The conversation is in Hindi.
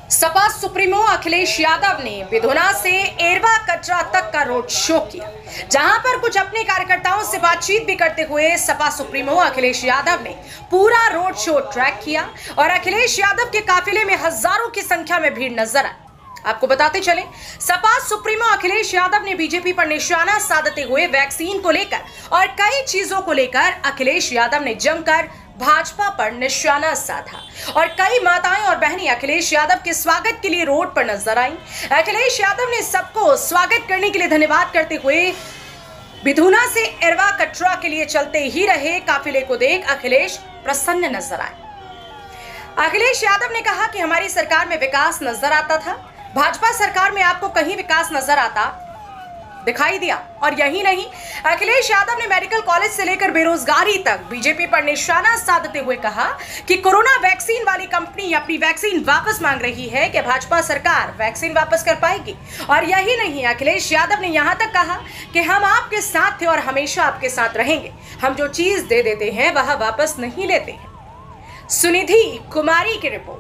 सपा सुप्रीमो अखिलेश यादव ने बिधुना से एरवा कटरा तक का रोड शो किया, जहां पर कुछ अपने कार्यकर्ताओं से बातचीत भी करते हुए सपा सुप्रीमो अखिलेश यादव ने पूरा रोड शो ट्रैक किया और अखिलेश यादव के काफिले में हजारों की संख्या में भीड़ नजर आई। आपको बताते चले, सपा सुप्रीमो अखिलेश यादव ने बीजेपी पर निशाना साधते हुए वैक्सीन को लेकर और कई चीजों को लेकर अखिलेश यादव ने जमकर भाजपा पर निशाना साधा और कई माताएं और बहनें अखिलेश यादव के स्वागत के लिए रोड पर नजर आईं। अखिलेश यादव ने सबको स्वागत करने के लिए धन्यवाद करते हुए बिधुना से एरवा कटरा के लिए चलते ही रहे काफिले को देख अखिलेश प्रसन्न नजर आए। अखिलेश यादव ने कहा कि हमारी सरकार में विकास नजर आता था, भाजपा सरकार में आपको कहीं विकास नजर आता दिखाई दिया। और यही नहीं, अखिलेश यादव ने मेडिकल कॉलेज से लेकर बेरोजगारी तक बीजेपी पर निशाना साधते हुए कहा कि कोरोना वैक्सीन वाली कंपनी अपनी वैक्सीन वापस मांग रही है कि भाजपा सरकार वैक्सीन वापस कर पाएगी। और यही नहीं, अखिलेश यादव ने यहां तक कहा कि हम आपके साथ थे और हमेशा आपके साथ रहेंगे, हम जो चीज दे देते हैं वह वापस नहीं लेते हैं। सुनिधि कुमारी की रिपोर्ट।